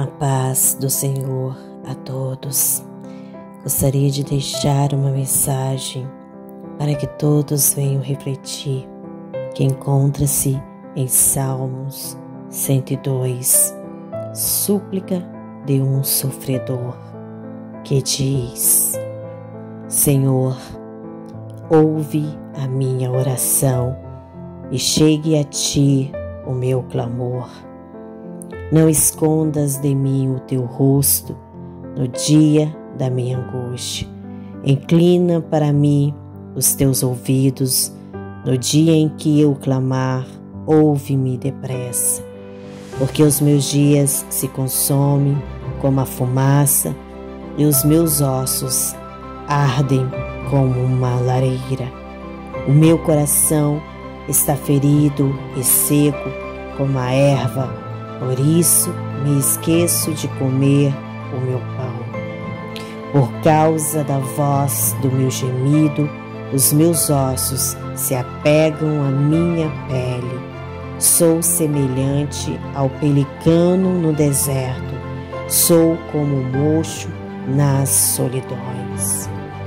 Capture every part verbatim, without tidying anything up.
A paz do Senhor a todos. Gostaria de deixar uma mensagem para que todos venham refletir, que encontra-se em Salmos cento e dois, súplica de um sofredor, que diz: Senhor, ouve a minha oração e chegue a ti o meu clamor. Não escondas de mim o teu rosto no dia da minha angústia. Inclina para mim os teus ouvidos no dia em que eu clamar, ouve-me depressa. Porque os meus dias se consomem como a fumaça e os meus ossos ardem como uma lareira. O meu coração está ferido e seco como a erva. Por isso me esqueço de comer o meu pão. Por causa da voz do meu gemido, os meus ossos se apegam à minha pele. Sou semelhante ao pelicano no deserto. Sou como o mocho nas solidões.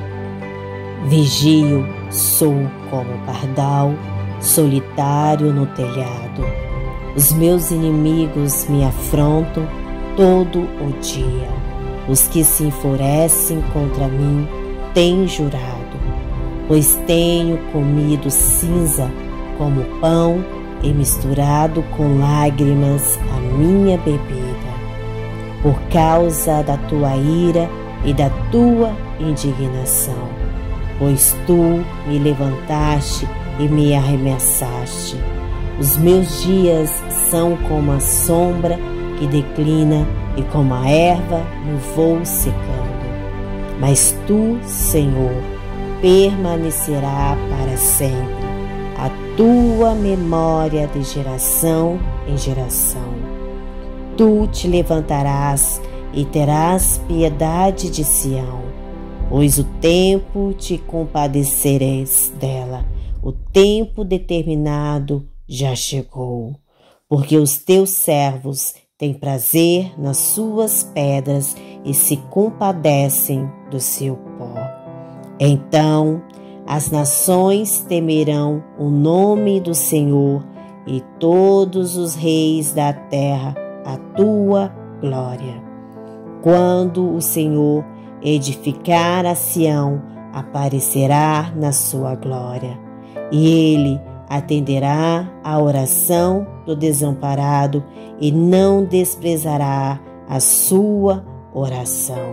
Vigio, sou como o pardal, solitário no telhado. Os meus inimigos me afrontam todo o dia. Os que se enfurecem contra mim têm jurado, pois tenho comido cinza como pão e misturado com lágrimas a minha bebida. Por causa da tua ira e da tua indignação, pois tu me levantaste e me arremessaste. Os meus dias são como a sombra que declina e como a erva no voo secando. Mas tu, Senhor, permanecerá para sempre, a tua memória de geração em geração. Tu te levantarás e terás piedade de Sião, pois o tempo te compadecerás dela, o tempo determinado já chegou, porque os teus servos têm prazer nas suas pedras e se compadecem do seu pó. Então as nações temerão o nome do Senhor e todos os reis da terra a tua glória. Quando o Senhor edificar a Sião, aparecerá na sua glória, e ele atenderá à oração do desamparado e não desprezará a sua oração.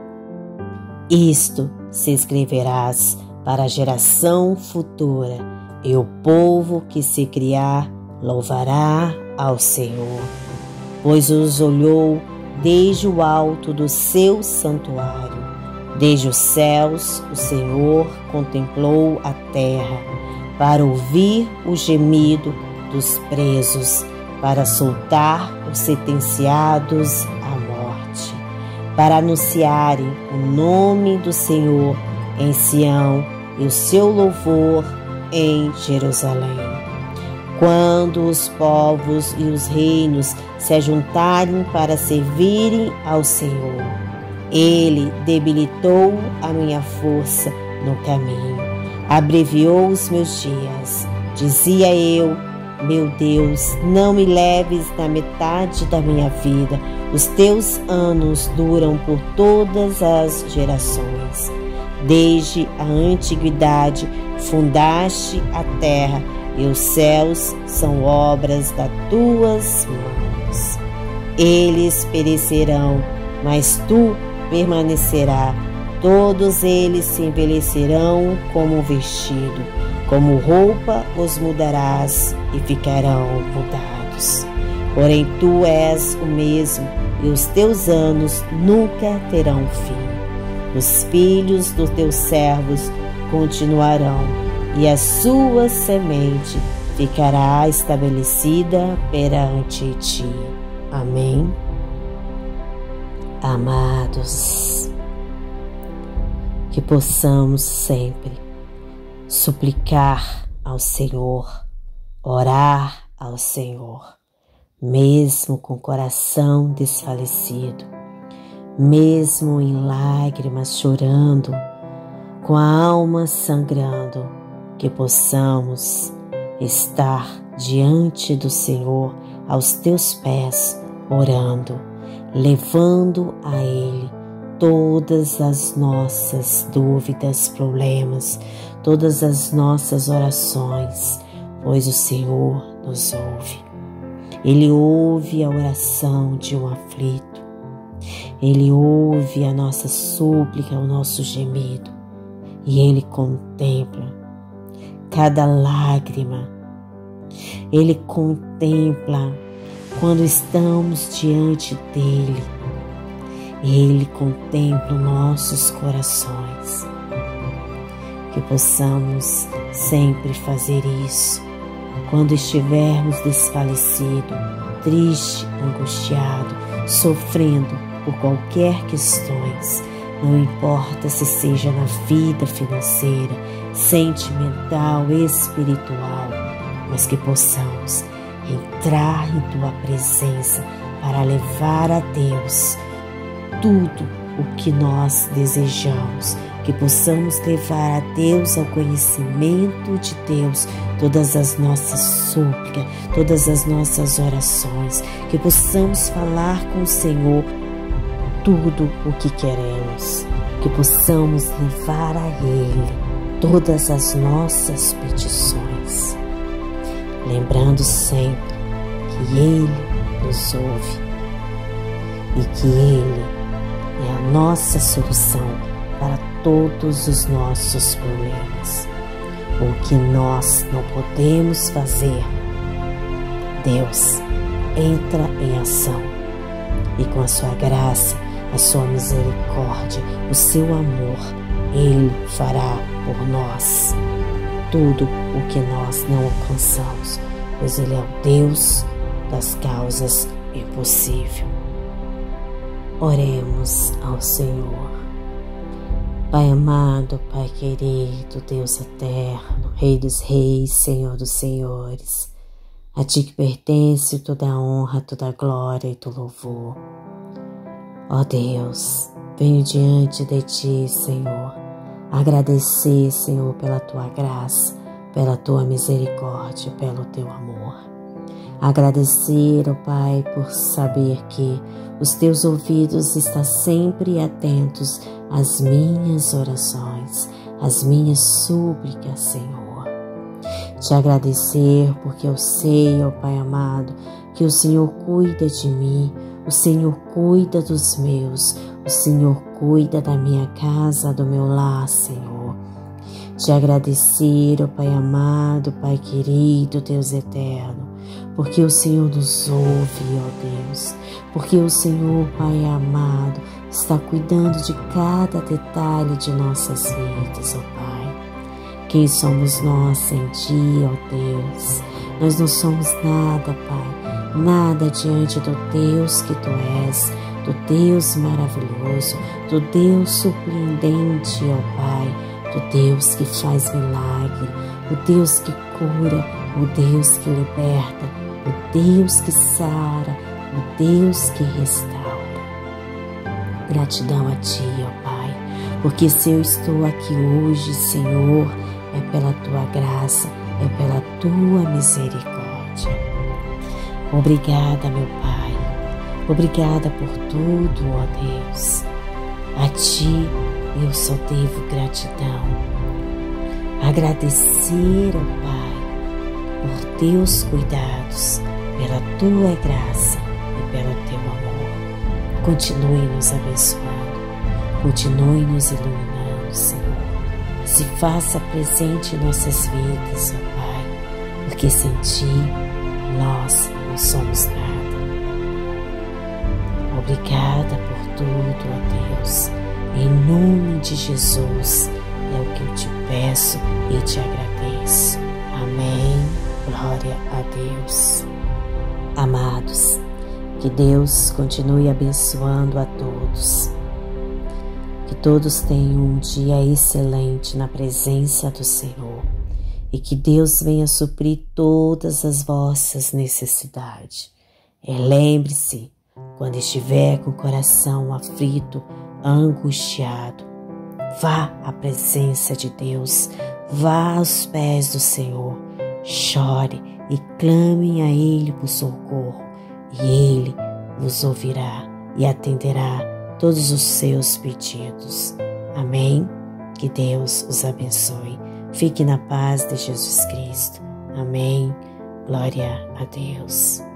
Isto se escreverás para a geração futura, e o povo que se criar louvará ao Senhor, pois os olhou desde o alto do seu santuário. Desde os céus o Senhor contemplou a terra, para ouvir o gemido dos presos, para soltar os sentenciados à morte, para anunciarem o nome do Senhor em Sião e o seu louvor em Jerusalém. Quando os povos e os reinos se ajuntarem para servirem ao Senhor, Ele debilitou a minha força no caminho, abreviou os meus dias. Dizia eu: meu Deus, não me leves na metade da minha vida. Os teus anos duram por todas as gerações. Desde a antiguidade fundaste a terra, e os céus são obras das tuas mãos. Eles perecerão, mas tu permanecerás. Todos eles se envelhecerão como um vestido, como roupa os mudarás e ficarão mudados. Porém tu és o mesmo, e os teus anos nunca terão fim. Os filhos dos teus servos continuarão, e a sua semente ficará estabelecida perante ti. Amém. Amados, que possamos sempre suplicar ao Senhor, orar ao Senhor, mesmo com o coração desfalecido, mesmo em lágrimas chorando, com a alma sangrando, que possamos estar diante do Senhor, aos teus pés, orando, levando a Ele todas as nossas dúvidas, problemas, todas as nossas orações, pois o Senhor nos ouve. Ele ouve a oração de um aflito, Ele ouve a nossa súplica, o nosso gemido, e Ele contempla cada lágrima, Ele contempla quando estamos diante dEle, Ele contempla nossos corações. Que possamos sempre fazer isso quando estivermos desfalecido, triste, angustiado, sofrendo por qualquer questões, não importa se seja na vida financeira, sentimental, espiritual, mas que possamos entrar em Tua presença para levar a Deus tudo o que nós desejamos, que possamos levar a Deus, ao conhecimento de Deus, todas as nossas súplicas, todas as nossas orações, que possamos falar com o Senhor tudo o que queremos, que possamos levar a Ele todas as nossas petições, lembrando sempre que Ele nos ouve e que Ele é a nossa solução para todos os nossos problemas. O que nós não podemos fazer, Deus entra em ação e com a sua graça, a sua misericórdia, o seu amor, Ele fará por nós tudo o que nós não alcançamos, pois Ele é o Deus das causas impossíveis. Oremos ao Senhor. Pai amado, Pai querido, Deus eterno, Rei dos reis, Senhor dos senhores, a Ti que pertence toda a honra, toda a glória e todo louvor. Ó Deus, venho diante de Ti, Senhor, agradecer, Senhor, pela Tua graça, pela Tua misericórdia, pelo Teu amor. Agradecer, ó Pai, por saber que os Teus ouvidos estão sempre atentos às minhas orações, às minhas súplicas, Senhor. Te agradecer porque eu sei, ó Pai amado, que o Senhor cuida de mim, o Senhor cuida dos meus, o Senhor cuida da minha casa, do meu lar, Senhor. Te agradecer, ó Pai amado, Pai querido, Deus eterno, porque o Senhor nos ouve, ó Deus, porque o Senhor, Pai amado, está cuidando de cada detalhe de nossas vidas, ó Pai. Quem somos nós sem Ti, ó Deus? Nós não somos nada, Pai, nada diante do Deus que Tu és, do Deus maravilhoso, do Deus surpreendente, ó Pai, do Deus que faz milagre, o Deus que cura, o Deus que liberta, o Deus que sara, o Deus que restaura. Gratidão a Ti, ó Pai, porque se eu estou aqui hoje, Senhor, é pela Tua graça, é pela Tua misericórdia. Obrigada, meu Pai, obrigada por tudo, ó Deus. A Ti eu só devo gratidão. Agradecer, ó Pai, por Teus cuidados, pela Tua graça e pelo Teu amor. Continue nos abençoando, continue nos iluminando, Senhor. Se faça presente em nossas vidas, ó Pai, porque sem Ti nós não somos nada. Obrigada por tudo, ó Deus. Em nome de Jesus é o que eu te peço e te agradeço. Amém. Glória a Deus. Amados, que Deus continue abençoando a todos. Que todos tenham um dia excelente na presença do Senhor. E que Deus venha suprir todas as vossas necessidades. E lembre-se, quando estiver com o coração aflito, angustiado, vá à presença de Deus, vá aos pés do Senhor, chore e clame a Ele por socorro, e Ele vos ouvirá e atenderá todos os seus pedidos. Amém? Que Deus os abençoe. Fique na paz de Jesus Cristo. Amém. Glória a Deus.